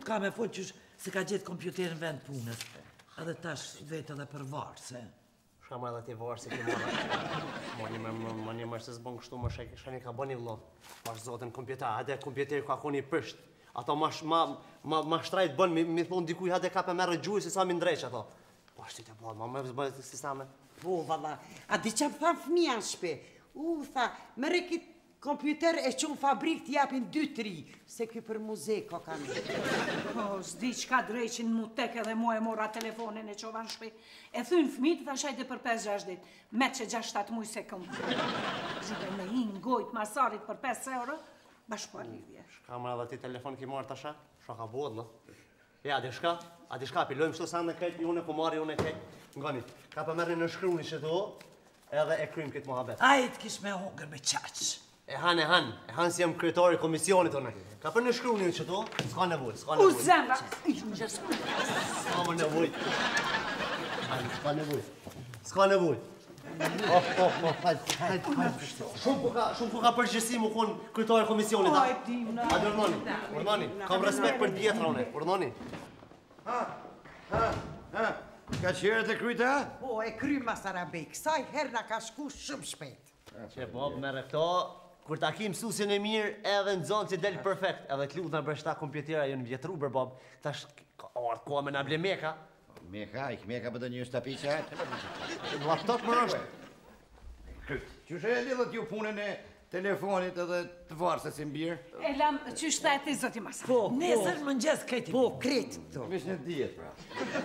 minut ka me folë qysh se ka gjithë kompjuterin vend punës. Edhe tash vetë edhe për varë, se... Shka më edhe ti varë se ki më një mërë se zbën kështu më shani ka bëni vlo. Pash zotën kompjuter, hade kompjuteri ka koni pësht. Ato ma shtrajt bën, mi thonë dikuj hade ka për merë gjuj se sa mi ndreq ato. Pash ti të bëllë, ma me bëjt si sa me. Po, valla, a di që më thamë fëmija në shpe? Tha, mëre kitë kompjuter e që në fabrik t'japin 2-3, se kjo për muze ka kanë. Po, s'di qka dreqin mu tek edhe mu e mora telefonin e qova në shpe. E thunë fëmit, tha shajte për 5-6 dit, me që 6-7 muj se këmë. Zhide me hinë gojt masarit për 5 euro, bashkua lidhje. Shka më edhe ti telefon ki marrë tasha? Shka ka bodë, no? Ja, a di shka, pilojmë shto sa në kejt, unë e ku marri, unë e kejt. Ngani, ka për merri në shkruni që do, edhe e krym këtë muhabet. Ajt kish me hongër me qaqë. E han si jem kryetari komisionit unë. Ka për në shkruni që do, s'ka nevoj, s'ka nevoj. U zemra, ishë në gjësë. S'ka më nevoj. S'ka nevoj. S'ka nevoj. Shumë po ka përgjësi mu konë kryetari komisionit. Oj, dimna. A urdhoni, kam respekt për djetra unë, urdhoni. Ka qërët e kryta? Po, e kry Masarabek, saj herë na ka shku shumë shpejt. Që Bob me rekto, kur ta ki mësusin e mirë edhe në zonë që delë perfekt, edhe t'lu të në bërshta kompjutera ju në vjetru bër Bob, tash ardhë koha me në ble meka. Meka për të një shtapiqa? Laptop më rështë. Qështë e lidhët ju punën e telefonit edhe të varë se si mbirë? E lam, qysh ta e ti zoti Masar? Po, nesër më njës këti. Po, kretë këto. Vish në djetë, pra.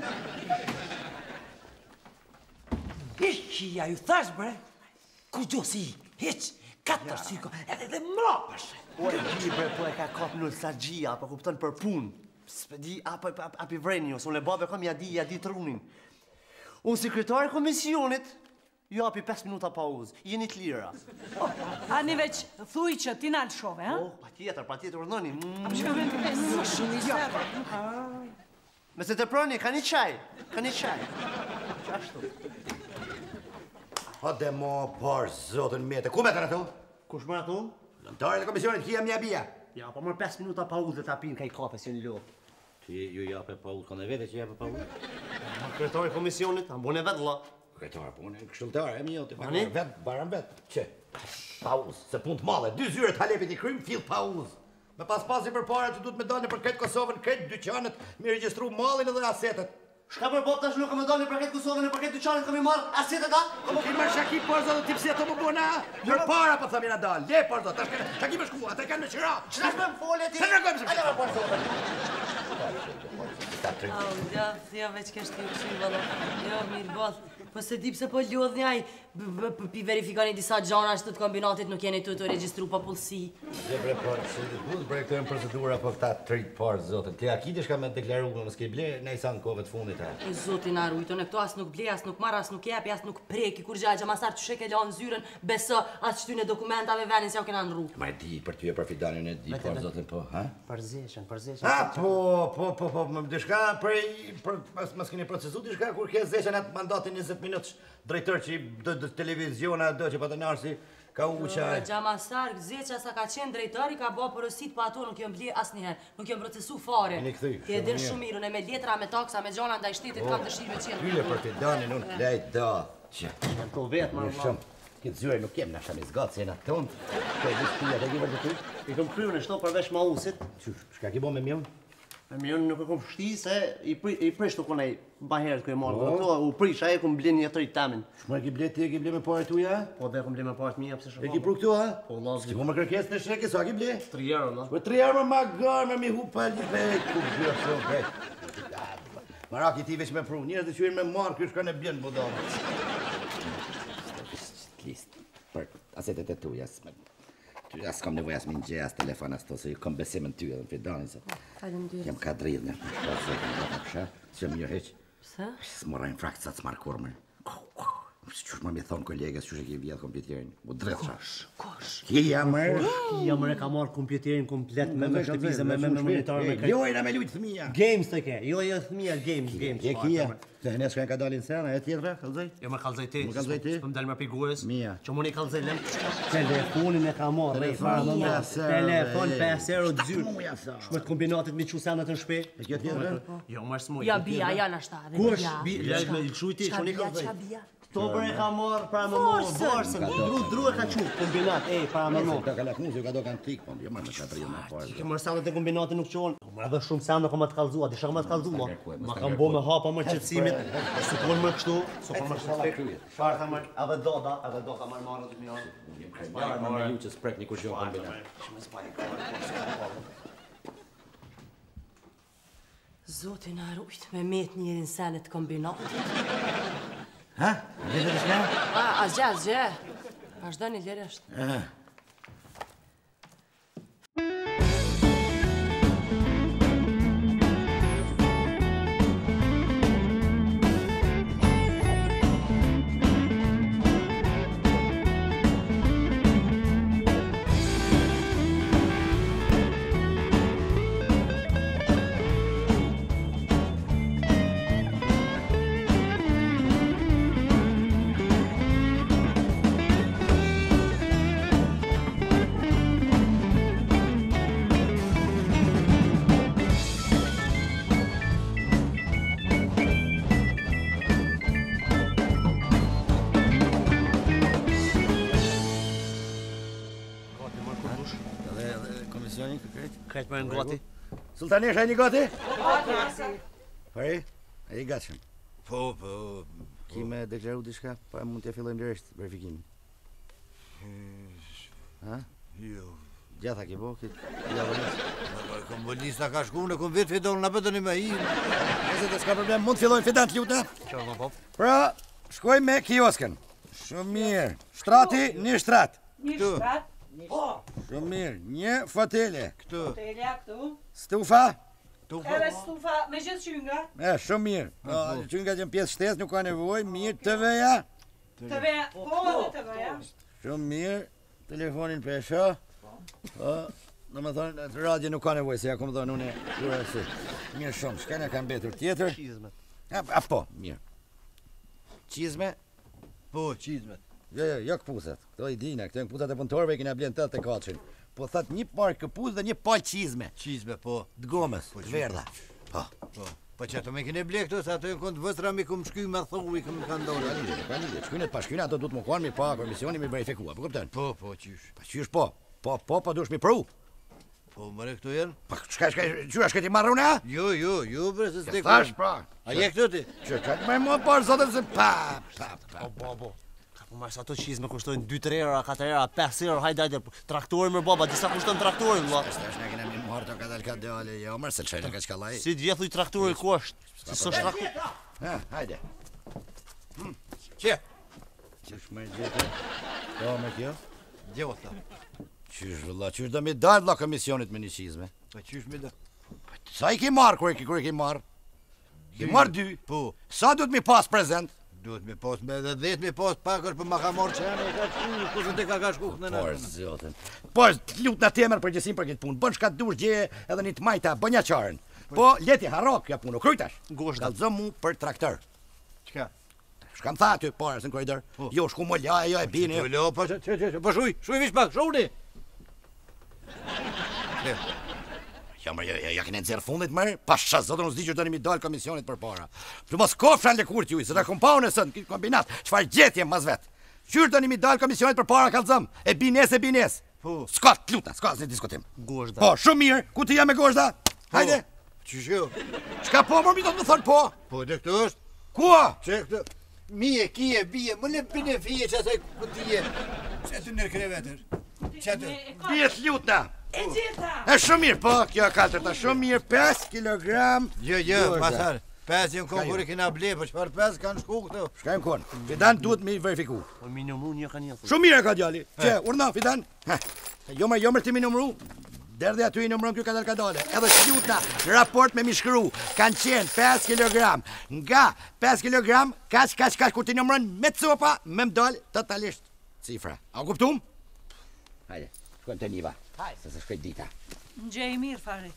Hiqia ju thash, bre. Ku gjosi, hiq, 4 syko, edhe dhe mrapësh. Po e gji, bre, po e ka kap në nostalgjia, po kupton për punë. S'pedi, api vreni, ose unë e babe kam ja di trunin. Unë sekretari komisionit, ju api 5 minuta pauzë, jeni të lira. Ani veç thuj që ti nalë shove, ha? Oh, pa tjetër, urdhoni. Shumë i zërë. Me se të proni, ka një qaj. Qashtu. Hade mo parë, zotën mete. Ku me të në tu? Kush më ato? Lëmtarën e komisionit, kia mja bia. Ja, po mërë 5 minuta pauzë dhe ta pinë ka i kafe si një lopë. Ti ju jape pauzë, kënë e vete që jape pauzë? Kryetari komisionit, ambone vetë la. Kretarë, po unë e kështëlltarë, e mi jo, të Ani? baran vetë. Që? Pauzë, se punë të madhe, 2 zyre të halepit i krym, fill pauzë. Me pasi për para që du të me dalë për këtë Kosovën, këtë dyqanet, mi registru malin edhe asetet. Shka për botë tash nuk kam dalë për këtë Kosovën e për këtë dyqanet kam i marrë asetet, a? Po ki marrë shaki për zotë, ti pse të më bona? Për para për thëmi në dalë, le për zotë, shaki më shku, ata kanë me qëra. Qëta shme më folje ti? Se në gëmë se Ajde më për Ja, thja veç kështë të uqy, valla. Jo, mirë both. Po se di pse po ljodh njaj, pi verifikani disa gjana që të kombinatit nuk jeni të registru popullsi. Je bre, po, se të buzë bre këtë e më procedura për këta 3 parë, zotën. Ti a kiti shka me deklaru në s'ke ble, ne i sa në kove të fundit, ha? E zotin arrujto, në këto as nuk ble, as nuk marr, as nuk jepi, as nuk preki, kur gjaj që masar të shek e lanë zyren, beso as qëty në dokumentave venin se jo kena në rrugë. Ma e di, për ty e për fidanin e di, parë, zotën, po, ha? Përzeqen. Ha, po, më dishka prej, mas keni procesu dishka kur ke zeqen atë mandatin 20 minutës drejtër që i televiziona do që pa të njarë si ka uqaj. Gjamasar, gëzeqa sa ka qenë drejtari, ka bo përësit, pa ato nuk jom ble asniher, nuk jom procesu fare. Një këthy, Ti e din shumë mirë, unë me letra, me taksa, me gjana ndaj shtetit, kam dëshirë me qenë. Tyle për fidanin, unë klejt da. Që, Në to vetë, në shumë. Këtë zyre nuk kem në shami zgatë, se jena tonë. Këtë e disë pijat e gjivër të ty. I kom kryu në shto përveç ma usit. Shka ki bo me mjën? Me mjën nuk e kom shti se i prisht të konej baherët kërë marrë. Këto u prish, a e kom blin një tëri tamin. Shma ki ble ti, e ki ble me pare tuja? Po dhe kom blin me parët mija, pëse E ki pru këtu, ha? Po, lazë. S'ki po më kërkes në shreke, sa ki ble? 3 euro, no? Për 3 euro ma garë, me mi hu pali vejt, ku gjërë shumë vejt. Maraki ti veç me pru, njërës dhe që me marë, kjo shka në bjenë budon. List, për asetet e tuja, as kam nevoj as më një as telefon as to, se ju kam besim në ty edhe në fidanin, se jem ka dridh në që mirë heq. Pse? S'mora infrakt sa t'smarë kurmër. Qysh më thonë kolegës, qysh e ke vjedh kompjuterin? U drejtë Kosh. Kia mërë? Ja më ka marrë kompjuterin komplet me shtëpisë me monitor me Lojna me lujt fëmija. games të ke. Jo fëmia games. E kia. Se ne s'ka ka dalin sena, e tjetra, kallzoj? Jo më kallzoj ti. Më kallzoj ti? S'po më dal më pigurës. Mia. Që moni kallzoj lëm. Telefonin e ka marrë. Telefon 5 euro zyr. Shmët kombinatit me çusanat në shtëpi. E kjo tjetra? Jo më smoj. Ja bia, ja na shta. Kush? Ja me lëshujti, çoni kallzoj. To për e ka marrë para më borsën. Dru e ka qut kombinat. Para më Ka kalaknu, se ka do kanë tik, po jo më ka triju më parë. Ke marrë sanat e kombinatit nuk qonë. Më edhe shumë sanë ka më të kallzuar, disha ka më të kallzuar. Ma kam bo me hapa më qetësimit. Supon më kështu, supon më kështu. Çfarë tha më? Edhe do ka marrë të mjon. Ja, më ju që sprek një kur gjo kombinat. Zoti na rujt me met njërin senet kombinat. Ha? Vete të shka? Asgjë. Vazhdoni lirësht. Komisioni, këtë? Krejt më në gati. Sultanesha, e një gati? Pari, e i gatshëm. Po. Ki me deklaru diçka, pa mund t'ja fillojmë direkt verifikimin. Ha? Jo. Gjatha ki po, këtë javë. Kombolista ka shku, në kom vetë fidon në pëtën i me i. Nëse të s'ka problem, mund t'fillojmë fidant luta? Qërë më pop? Pra, shkoj me kiosken. Shumë mirë. Shtrati, një shtrat. Një shtat. Shumë mirë. Një fotele. Këtu. Telja këtu. Stufa. Edhe stufa me gjithë qynga. Shumë mirë. Qynga që në pjesë shtesë nuk ka nevoj. Mirë, TV-ja. TV-ja. Po, edhe TV-ja. Shumë mirë. Telefonin pesha. Në më thonë, radio nuk ka nevoj, se ja kom thonë une. Mirë shumë. Shka në kam betur tjetër? Qizmet. Po, mirë. Qizme? Po, qizmet. Jo këpuzat. Këto i dina, këto e këpuzat e punëtorve i kina blenë 84. Po thot një parë këpuz dhe një palë qizme. Qizme, po. Dgomës, të verdha. Po. Po që ato me kene ble këto, se ato e në këndë vësra mi këmë shky me thohu i këmë kanë dole. Pa lidhje, shkynet pa shkynet, ato du të më konë mi pa komisioni mi verifikua, po këpëtën? Po, qysh. Pa qysh po? Po dush mi pru. Po, mëre këto jenë? Pa qysh këti marrune, a? Jo, bre, se s'te Thash pra. A je këto ti? Që ka të me më parë, zotën se pa. Po. Po mas ato qizme kushtojnë 2-3 euro, 4 euro, 5 euro, hajde, traktorin më baba, disa kushtojnë traktorin, vlla. Stash ne kena mi marrë të ka dale, jo mërë se qëllë ka qka laj. Si djethu i traktorin kusht, si së traktor. Hajde. Që? Qysh me gjithë? Po me kjo? Gjota. Qysh vëlla, qysh do mi dalë vëlla komisionit me një qizme? Po, qysh me da? Sa i ki marrë kur i ki marrë? Ki marrë 2. Po. Sa duhet mi pas prezent? Duhet me pas me edhe 10 me pas pakër për ma ka marrë qenë e ka shku, kusë të ka shku kënë në Por, zotën. Po, lut në temer përgjësim për këtë punë. Bën shka dush gje edhe një të majta, bënja qarën. Po, leti harok kja punë, krujtash. Gosht. Kalzëm mu për traktor. Qka? Shkam tha aty parës në koridor. Jo, shku më lja, jo e bini. Lo, po, po shuj vish pak, shuni. Ja kene nëzirë fundit mërë, pasha zotën u zdi që do një mi dalë komisionit për para. Të mos kofshan lëkur t'juj, se të kompau nësën, këtë kombinat, qëfar gjetje mas vetë. Qyrë do një mi dalë komisionit për para kalzëm, e bines. Ska t'luta, ska s'ni diskutim. Goshda. Po, shumë mirë, ku të jam e goshda? Hajde. Qysh jo? Shka po, mërë mi do të më thonë po? Po, dhe këtë është? Kua? Që këtë? Mije, kije, bije, më le bine fije që asaj këtije. Që të nërë krevetër? Që të? Bje t'lutna. E gjitha! E shumë mirë, po, kjo e kaltërta, shumë mirë, 5 kilogram. Jo, pasar, 5 jenë konë kërë kina ble, për qëfar 5 kanë shku këto. Shkajmë konë, Fidan duhet me i verifiku. Po mi numru një ka një. Shumë mirë e ka djali. Që, urna, Fidan? Jo mërë ti mi numru? Derdhe aty i numëron ky kadale. Edhe Qlutna, raport me mishkru, kanë qenë 5 kg. Nga 5 kg, kaç kur ti numëron me copa, me mdal totalisht cifra. A kuptum? Hajde, shkojmë te Niva. Hajde, se shkojt dita. Ngjej mirë fare.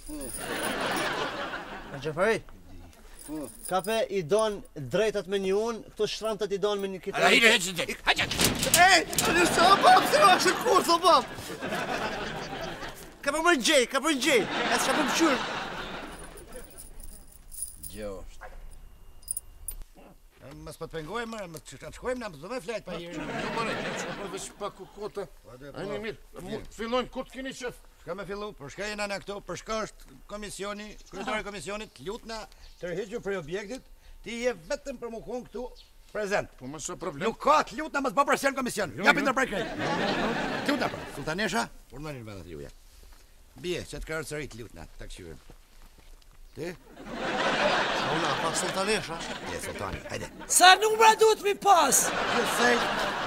Gjafari, kape i don drejtat me një unë, këto shtrantat i don me një kitar. Ej, në sa bab, se ma kështë kur, thë bab. Ka për më gjej, e s'ka për më qyrë. Gjosht. Mos po të pengojmë, mos të shkojmë na, do të flajt pa herë. Jo more, çfarë për veç pa kukota. Ani mirë, fillojmë kur të keni qef. Shka me fillu, për shka jena në këto, për shka është komisioni, kryetari i komisionit, Lutna, tërhequr për objektit, ti je vetëm për më konë këtu prezent. Po më së problem. Nuk ka të Lutna, mos bë presion komision. Japin ndër prej krejt. Lutna për, Sultanesha, urdhëni në vendet juja. Bie, që të karrocërit Lutna, ta këshyrim. Ti? Una, pa Sultanesha. Je Sultani, hajde. Sa numra duhet mi pas? Gjithsej,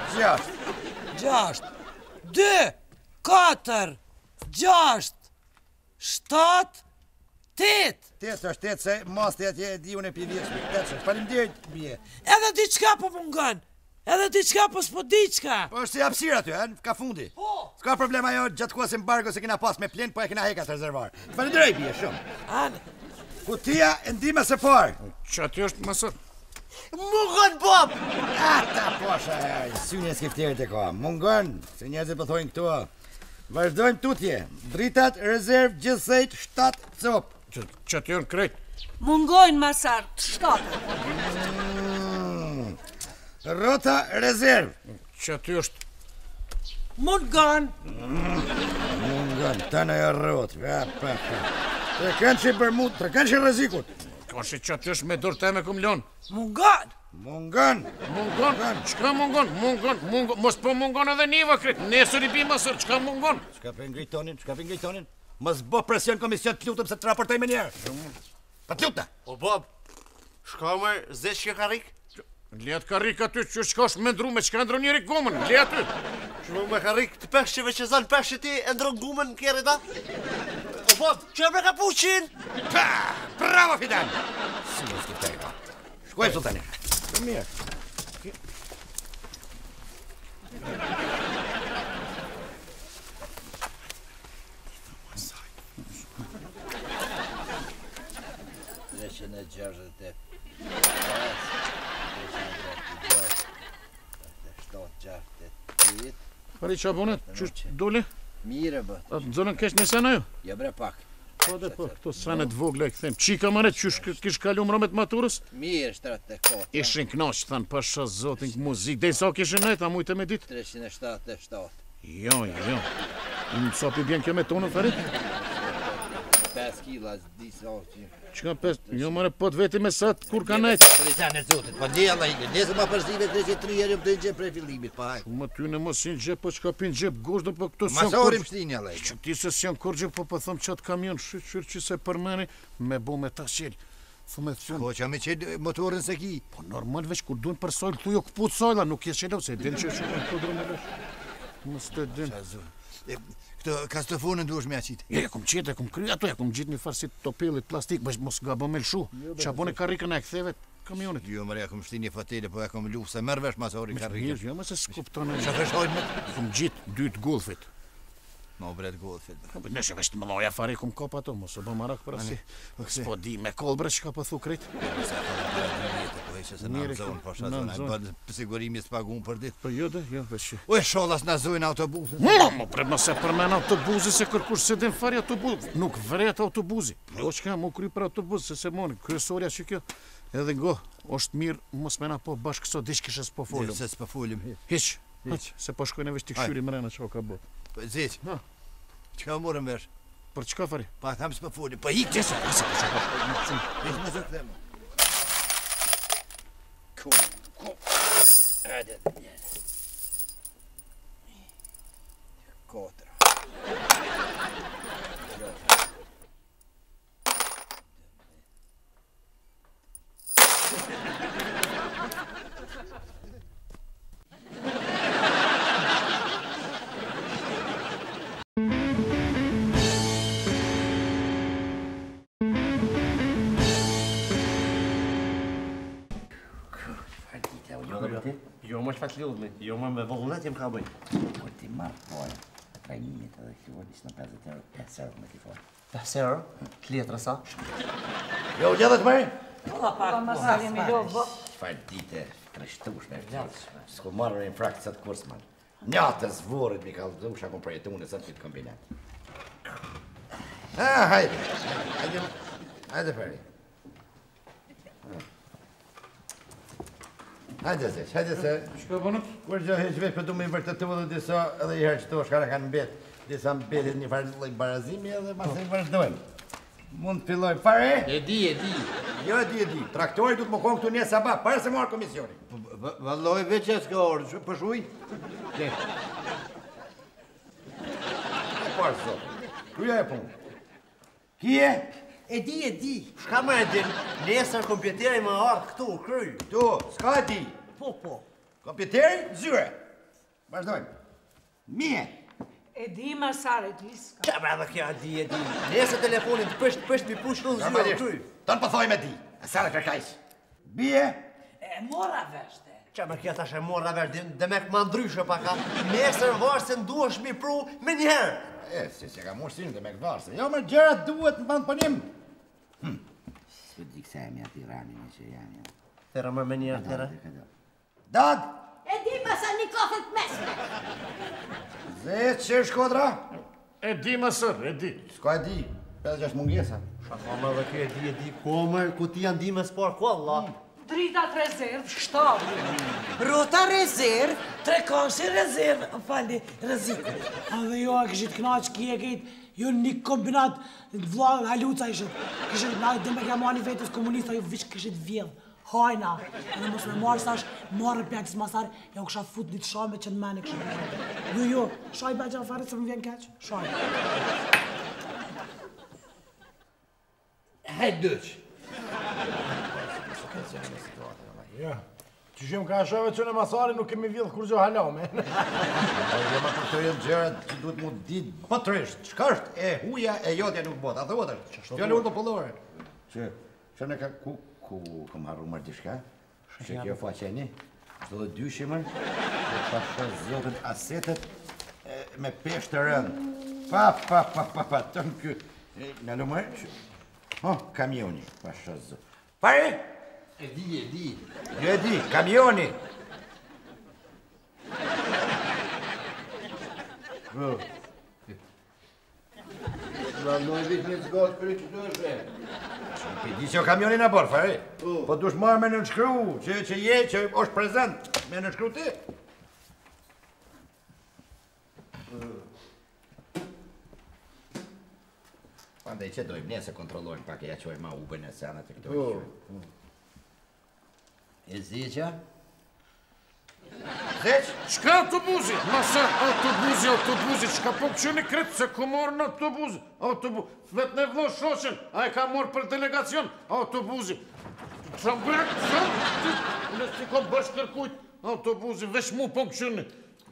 6. 6, 2, 4, 6, 7, 8. 8 është 8 se mos të atje e di unë e pivjetshme. 8 është. Faleminderit, bie. Edhe diçka po mungon. Edhe diçka po s'po diçka. Po është si hapësirë aty, ka fundi. Po. S'ka problem ajo gjatë kohës embargo se kena pas me plen, po e kena hekat rezervar. Faleminderit bie shumë. Anë. Kutia e ndihmës së parë. Çati është më së. Mungon bab! Ata posha, syni e skifterit e ka. Mungon, se njerëzit po thojnë këtu. Vazhdojmë tutje. Dritat rezerv gjithsej 7 cop. Çati janë krejt. Mungojnë masar, 7. Rota rezerv. Çati është. Mungon. Mungon, tana e rrot. Pa. Trekançi për mut, trekançi rrezikut. Ka shi çati është me dorë teme kum lon. Mungon. Mungon. Çka mungon? Mos po mungon edhe Niva krejt. Nesër i bim asër, çka mungon? Çka pe ngrietonin? Mos bë presion komision të lutem se të raportoj më njerë. Pa të lutem. O bab, shka më zesh që karik? Liat karik aty që shkosh me ndru me çka ndron njëri gumën. Le aty. Shumë me karik të peshqeve që zanë peshqe ti e ndron gumën kjeri ta? O bab, që e me kapuqin? Pa, bravo Fidan. Si më skiptaj ka. Shkoj Sultani. Mirë. Pari qa bonet, qështë dole? Mire bët. A të zonën kesh në sena ju? Ja bre pak. Po dhe po, këto sanet vogla e këthem. Qika manet, qështë kish kalu mërëmet maturës? Mire 34. Ishin knaq, thanë, pasha zotin kë muzik. Dhe sa kishin nejt, a mujtë me dit? 377. Jo. Në sa pi bjen kjo me tonën, Farit? 5 kila, disa që... Qka 5? Jo mare, po të veti me sat, kur ka nejt? Kristian e zotit, po dhe Allah i nesë ma përzive 33 herë më të në gjep prej fillimit, pa hajë. Ma ty në mos si në gjep, po qka pi në gjep goshdë, po këto s'janë Masorim shtini Allah i. Që ti se s'janë kur gjep, po thëm qatë kamion shqyr që se përmeni, me bo me ta qelë. Thume të qënë. Po që me qenë motorin se ki. Po normal veç, kur duen për sojlë, thujo këput sojla, nuk jesë qelë, se din që shumë të drëmë vesh. Mos të din. Këto kastofonën duesh me aqit. Ja, kom qetë, kom kry ato, ja kom gjitë një farsit topillit plastik, bësh mos ga bë me lshu. Qa bone karikën e ktheve kamionit. Jo, mërë, ja kom shti një fatele, po ja kom lu, se mërë vesh masori karikën. Jo, më se s'kuptonë. Qa feshojnë me? Kom gjitë dytë golfit. Ma u bret golfit. Nëse vesh të më loja fare, kom kop ato, mos e bë marak për asi. S'po di me kolbre që ka po thu krejt. Se në zonë, po shazona, e bënë sigurimi s'pagun për dit. Po jo dhe, jo, vesh. O e sholas në zojnë autobusin. Më pre më se përmen autobuzi se kërkush se din fari autobuzi. Nuk vret autobuzi. Jo që ka mu kry për autobuzi, se se moni, kryesoria që kjo. Edhe ngo, është mirë, mos mena po bashkë këso, dish kishe s'po folim. Se s'po folim. Hiq, se po shkojnë e vesh t'i këshyri mrena që o ka bot. Zeq, qka morëm vesh? Për çka fari? Pa tham s'po folim, pa hik qëse. Vesh me zë këthema. Kom. Hajde. 4. Jo më shfat lodhme, jo më me vullnet jem ka bëj. Kur ti marr fare, trajnimit edhe fluoris në 50 euro, 5 euro me ti fare. 5 euro? T'letra sa? Jo, gjatë të mëri? Pa ma salim i lovë. Çfarë dite treshtushme. S'ku marrë një fraktë të kurs, man. Njatës vorit mi ka dhusha kom përjetu në sëtë këtë kombinat. Hajde. Hajde, Feri. Hajde se. Shka bënët? Kur gjë heq veç për du me i vërtetu dhe disa edhe i herë që to shkara kanë mbet. Disa mbetit një farë lloj barazimi edhe mas e vazhdojmë. Mund të filloj fare? E di. Jo, e di. Traktori du të më konë këtu një sabah, para se marrë komisioni. Valloj veç e s'ka orë, për shuj? E parë sot. Kuja e punë? Kje? E di. Shka më e din? Nesër kompjuteri më ardhë këtu, kryj. Tu, s'ka e di. Po. Kompjuteri, zyre. Vazhdojmë. Mije. E di Masarit, iska. Qa pra dhe kja e di. Nesër telefonin të pësht mi push në zyre, kryj. Tonë pëthoj me di. E sare kërkajsh. Bije. E mora veshte. Qa me kja tash e morra vesh, dhe me këma ndryshe paka. Nesër varë se nduash mi pru me njëherë. Si ka morsin dhe me këvarse. Jo, më gjërat duhet në bandë pënim. Së di kësa e mja t'i rami me që jam. Tera më me njërë, tera. Dad! E di masa një kafet mesme. Zetë që shkodra? E di mësër, e di. S'ka e di. 5-6 mungesa. Shaka më dhe kjo e di, komër, ku ti janë di me s'par, ku Allah. Dritat rezerv, shtabi. Rota rezerv. 3 kashi rezervë, falni, rreziku. Edhe jo a kishit knaq ki e kejt, jo një kombinat vla haluca ishët. Kishit na dhe me kjamani vetës komunista, jo vish kishit vjellë. Hajna, edhe mos me marrë sash, marrë pjakës masar, ja u kësha fut një të shame që në mene kështë. Jo, shaj bëgja fare se më vjen keq, shaj. Hajduq. Ja, që shumë ka shove që në Masari nuk kemi vjedhë kur gjo halame. Jo ma përtojën gjërat që duhet mu ditë bëtërisht. Çka është e huja e jotja nuk bota. A dhe votër, fjallë urdo pëllore. Që në ka ku kam harru mërë dishka, që kjo faqeni, shdo dhe dyshimër, që pashë zotën asetet me peshtë të rëndë. Pa, të në kjo, në lumërë, kamioni, pashë zotë. Pare? E di. Jo e di, kamioni. Valloj veç me zgatë për e që të është. Pi di që o kamioni në borë, fare? Po dush marrë me në nëshkru, që është prezent, me në nëshkru ti. Andaj që dojmë ne se kontrollojmë pak e ja qojmë ma ubën e senat e këto e E zjeqa? Zeq? Shka autobuzi? Masa, autobuzi, shka po këqëni kretë se ku morë në autobuzi. Vet në vlo shoqen, a e ka morë për delegacion, autobuzi. Qa më bërë, në si ko bësh kërkujt, autobuzi, vesh mu po këqëni.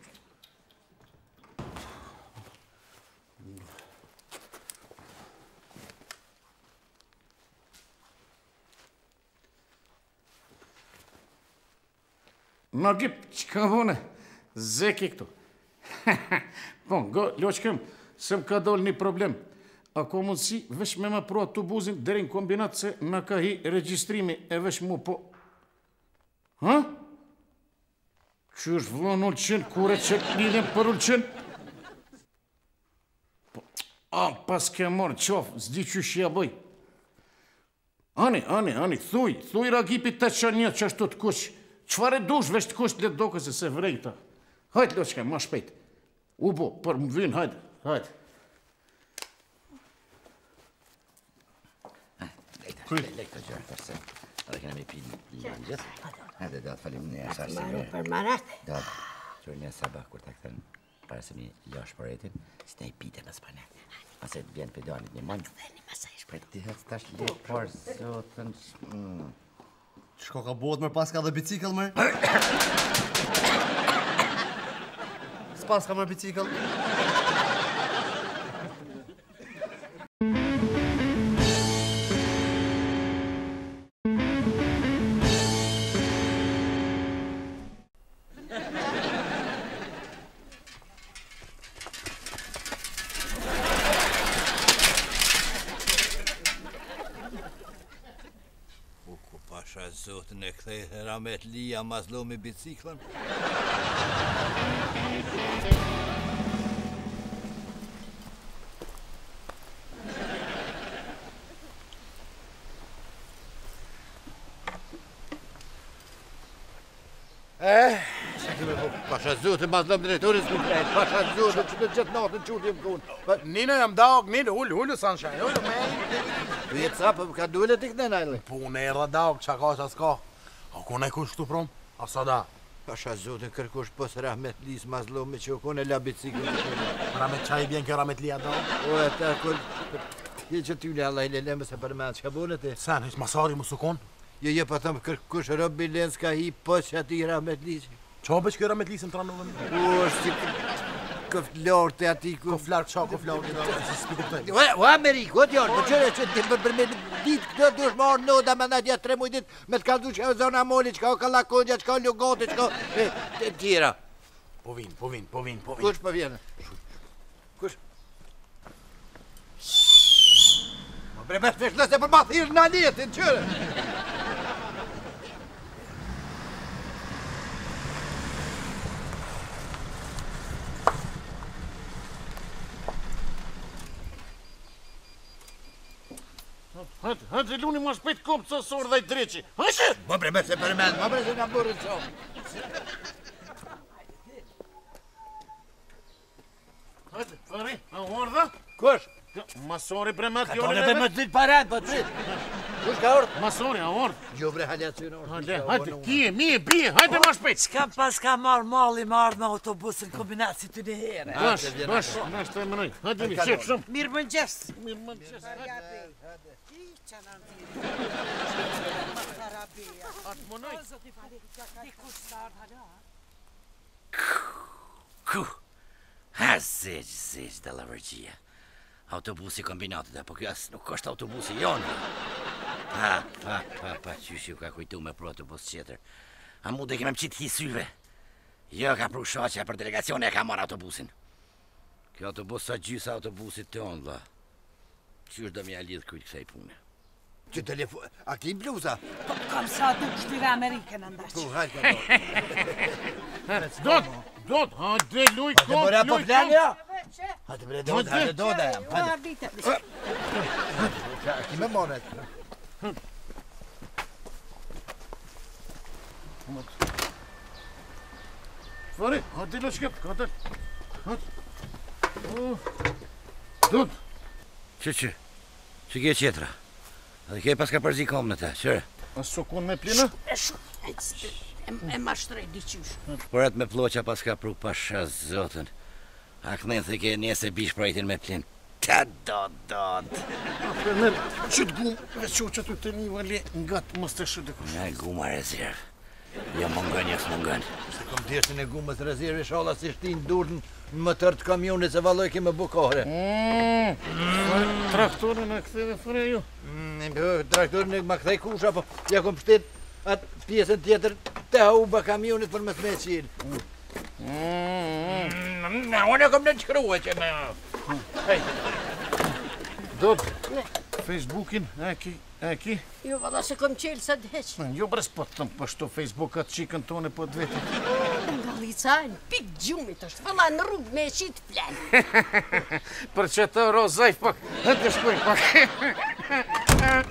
Në gjip, që ka vone, zeki këtu. Bon, go, loqkem, se më ka dollë një problem. A ko mundësi, vesh me më pro autobuzin deri në kombinat se në ka hi registrimi e vesh mu po... Ha? Që është vlon ullë qenë, kure që lidhen për ullë qenë? Pas ke morë qofë, zdi që shia bëj. Ani, thuj ragipit të që një që ashtu të kush. Qfar e dush vesh të kush të letë doke se vrejta. Hajtë, loqke, ma shpejt. U bo, për më vynë, hajtë. Lek të gjërë, përse. Edhe kena me pi një gjithë. Hajde, do të falim një asar se Maru për marat. Do të qërë një sabah kur të këtën, para se mi losh për etin, si ne i pite më s'pane. Ase të vjen për doanit një mandë. Dhe një masaj shpret. Ti hëtë tash le por zotën... Shko ka bot mërë pas ka dhe bicikl mërë? S'pas ka mërë bicikl? kthej Ramet Lia Maslo me biciklën. Pasha zotë Maslo drejtoris ku krejt. Pasha zotë që të gjithë natën qurti më kun. Nina jam dag, Nina, hullu sunshine, hullu man. Vjetë sa për ka dule t'i këne najle. Punë e dag, qa ka qa s'ka. A kone kush këtu prom? A sa da? Pasha zotë kërkush pos Rahmet Lis Maslo me që kone la biciklën. Ramet qaj bjen kjo Ramet Lia da? O e ta kur... Je që t'yli Allah i leleme se për me që ka bune ti? Sen, hish masari mu sukon? Je pa thëmë kërkush Robi Lenz ka hi pos që ati Rahmet Lis. Qa bëq kjo Ramet Lisën të ranovën? O është që këft lartë e ati ku... Këft lartë qa, këft lartë? O Amerikë, o t'jarë, po qërë që të për me ditë këtë dush marë noda me në djetë 3 mujtit me t'ka du që e zona moli, që ka kalakondja, që ka lugati, që ka tjera. Po vin. Kush po vjenë? Kush? Bre me shpesh nëse për ma thirë në aljetin, qërë? Hajde, luni ma shpejt kopë të sorë dhe i dreqi. Hajde! Më bre me se përmen, më bre se nga burë të shumë. Hajde, fari, a ordha? Kush? Masori bre me Ka tone për më të ditë parat, po të ditë. Kush ka ordë? Masori, a ordë? Jo bre, halja të synë ordë. Hajde, kije, mije, bije, hajde ma shpejt. Qka pas ka marrë malli me ardhë me autobusin kombinat si të një herë? Bash, të e mënoj. Hajde, mi, qep shumë. Mirë më njës. Mirë më në qesë. Atë mënoj. Ha, zeq, dhe lavërgjia. Autobusi kombinatit, po kjo asë nuk është autobusi jonë. Pa, qysh ju ka kujtu me pro autobus qeter. A mu dhe kime më qitë hisyve. Jo ka pru shaqja për delegacione e ka marrë autobusin. Kjo autobus sa gjysa autobusit të onë, dha. Qysh do mja lidhë kujtë kësaj pune. Që telefon... A ki bluza? Po, kam sa du kështire Amerike në ndaqë. Po, hajde ka Dot, hajde, luj kom, bërja po flan, ja? Hajde bre, hajde, jam. Ki me monet. Fari, hajde, lu shkep, hajde. Dot. Që ke qetra? Dhe ke pas ka përzi kom në ta, qërë? A sokon me plina? E ma shtrej diqysh. Por atë me ploqa pas ka pru pasha zotën. A kënen thë ke njese bish projtin me plin. Ta dot. Fermer, qëtë gumë, veqo që të të një vali nga të mos të shëtë kush. Nga guma rezerv. Jo mungën, jesë mungën. Se kom tjeshtën e gumës rezervi, shala si shtin durën në më tërë të kamionit se valoj ke me bukare. Traktorën e këtheve fëre ju? Traktorën e ma këthej kusha, po ja kom pështet atë pjesën tjetër të hauba kamionit për më të me qilë. Unë e kom në qërua që me... Dot, Facebookin, e ki? Jo, valla se kom qelë sa dheq. Jo bres po të tëmë pështu Facebook atë qikën tone po të vetit. Nga lica, në pik gjumit është, valla në rrugë me qitë flenë. Për që të rozajf pak, hëtë shkoj pak.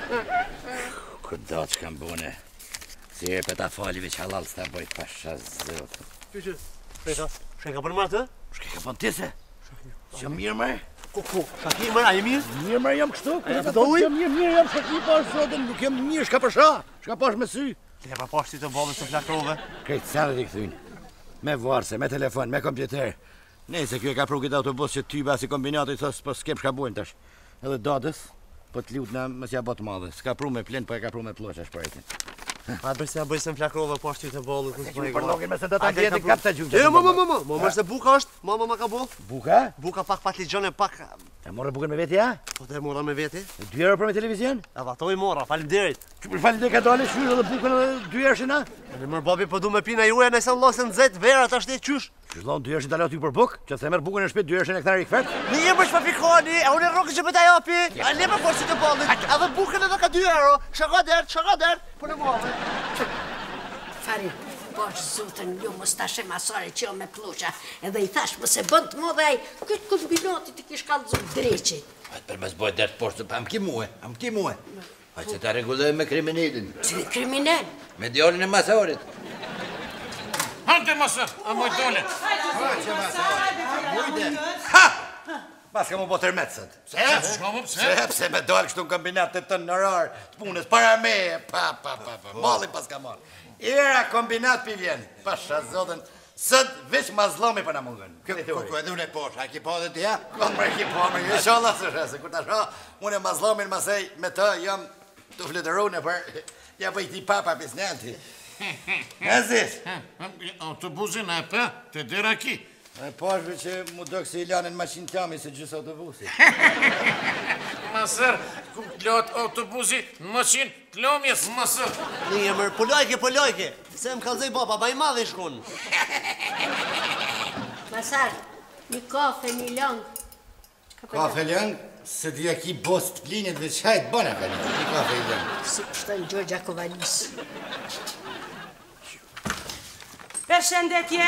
Këdo që kam bune. Si e për ta falive që halal s'ta boj pasha zotë. Qyqë, peta, shka për martë, Shke ka për tise? Që mirë mërë? Ko, ka ki mërë, a je mirë? Mirë mërë jam kështu? Mirë jam shaki pas zotën, nuk jem mirë, shka përsha, shka pash me sy. Le pa pash ti të bolën së flakrove. Krejtë sanë t'i këthynë. Me varse, me telefon, me kompjuter. Nejse kjo e ka pru këtë autobus që ty basi kombinatit thos po s'kem shka bujnë tash. Edhe dadës, po t'lut në mësja botë madhe. S'ka pru me plin, po e ka pru me ploqa shprejtin. A bërse a bëjse në flakrove pash ti të bolën, ku s'pojë Për lokin me se do t'a vjeti kap të gjungë. Jo, mo, mërë se buka është, ma ka bo. Buka? Buka pak patligjone, pak... E morë bukën me veti, ja? Po të e mora me veti. 2 euro për me televizion? A va, to i mora, falim derit. Që për falim dhe ka dali shyrë dhe bukën edhe 2 ershina? Në mërë babi po du me pina juja, nëse në losën zetë, vera të ashtë qysh. Shullon 2 ershin t'ala ty për buk, që të merë bukën e shpet 2 ershin e këtari i këfet? Në jemë është pa fikoni, a unë e rogë që për ta japi, a le me porsi të bollit, edhe bukën edhe ka 2 euro, shaka dert, po në muave. Masari, bash zotën ju mos tash e Masari që jo me ploqa. Edhe I thash më se bën të modhej, këtë kombinatit I kish kallëzu dreqit. Për mësë bojt dërtë poshtë, am ki muhe. A që ta regulloj me kriminalin. Që kriminal? Me djallin e Masarit. Hante Masar, a moj dole. Ha! Pas ka mu bo tërmecët. Pse? Me dalë kështu në kombinat të të nërar, të punës, para me, mali pas ka marë. Era kombinat pi vjen, pasha zotën, sët veç mazlomi për në mungën. Ku edhe unë e posh, a ki po dhe tja? Kënë mërë ki po, mërë, inshallah së shese, kur ta shra, unë e mazlomin masej me të, jam të fletërune për, ja për I ti papa pisneti. E zis? Autobusin e për, të dera ki. E pashve që mu do kësi I lanin maqin tjami se gjysë autobusi. Masar, ku lot autobusi në maqin të lomjes, Masar. Një emër, polojke. Se më kalzoj baba, ba I madhe I shkun. Masar, një kafe, një lang. Kafe lëng, se dhja ki bos të plinit dhe qajt bëna ka një kafe I lëng. Si pështën Gjorgja Kovalis. Përshëndetje,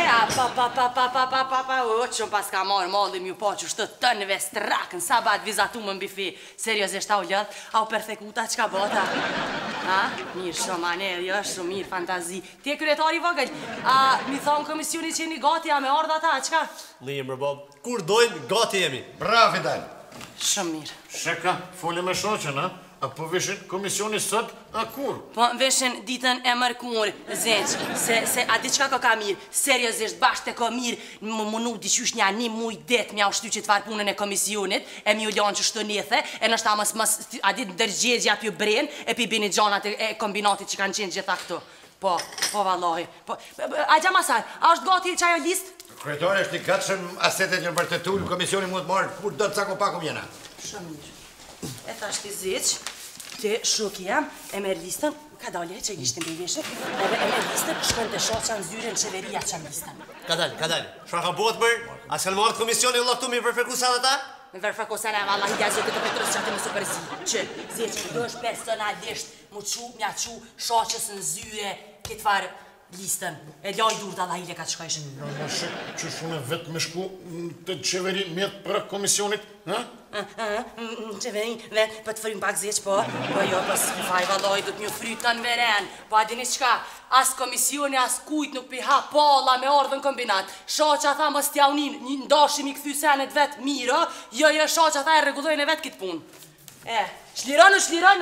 o që pas ka marrë mallim ju po që shtë tënëve strakën, sa bat vizatu më mbifi, seriosisht au ljëdh, au perfekuta qka bota. Mirë shumë aner, jo shumë mirë fantazi. Ti e kryetari vogël, mi thonë komisioni që jeni gati, a me ardha ta, qka? Një emër, Bob, kur dojmë, gati jemi. Bravo, Fidel. Shumë mirë. Sheka, foli me shoqen, a? Apo veshin komisioni sot, a kur? Po veshin ditën e mërkur, zeq, se a diçka ka mirë, seriosisht bashkë të ka mirë, më mënu diqysh një muj det mja u shty që të farë punën e komisionit, e mi u lanë që shtë njëthe, e nështë ta mës, a ditë ndërgjegja t'ju bren, e pi bini gjanat e kombinatit që kanë qenë gjitha këtu. Po vallahi. A gja Masar, a është gati qajo list? Kryetari është I gatshëm asetet që në vërtetull, komisioni mund të marrë kur do të cako paku mjena. Shumë mirë. E thash ti zeq, ti shokja, e merë listën, ka dalje që I lishtin për I veshë, edhe e merë listën, shkën të shoqa në zyre në qeveria që në listën. Ka dalë. Shra ka bot mërë, a s'kanë marrë komisioni u laftu mi verfekusa dhe ta? Me verfekusa në valla, hidja zëtë të petrës që ati më superzi. Që, zeq, do është personalisht, mja qu, shoqës në zyre, këtë farë listën. E laj dur da hile ka të shkajshë. Në shek që shune vetë me shku të qeveri mjetë për komisionit, ha? Qeveri vetë për të frim pak zeq, po jo, po si faj valoj, du të një frytën veren, po a dini qka, as komisioni, as kujt nuk piha pala me ardhën kombinat, shaqa tha mës t'ja unin, një ndashim I këthy senet vetë miro, jo, shaqa tha e regullojnë e vetë kitë punë. Shlironu!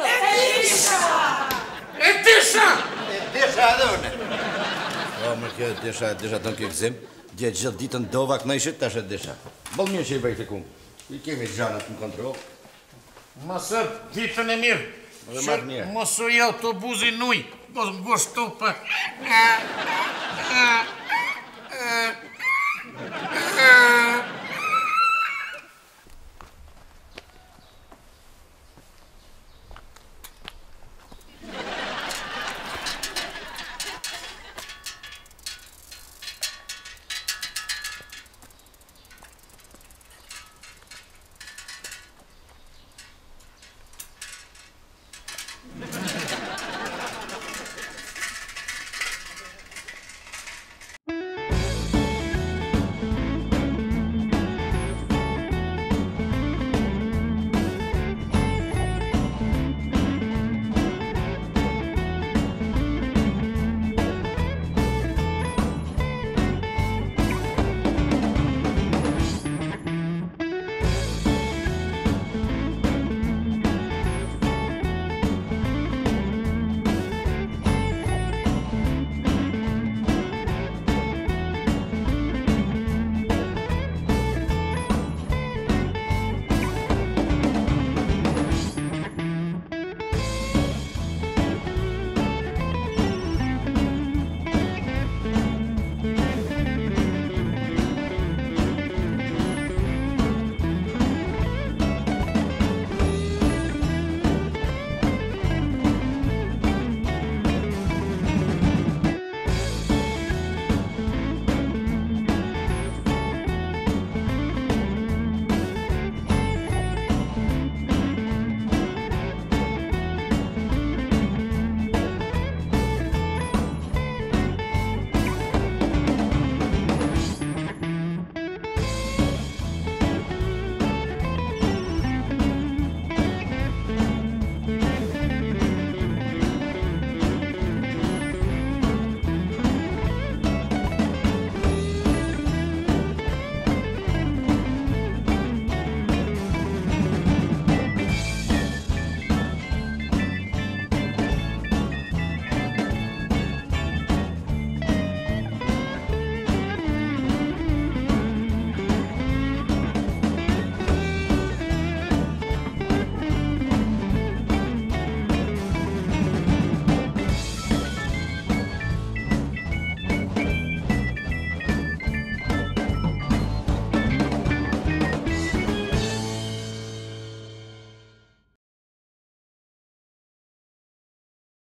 E disha edhe une. O, më kjo disha të në kjo gzim, dje gjithë ditën dova kënajshit, tash e disha. Bëllë një që I bëjt e kumë. I kemi gjanët në kontrol. Masar, ditën e mirë. Dhe marrë mirë. Mosu I autobusi nuj, do të ngushtu për.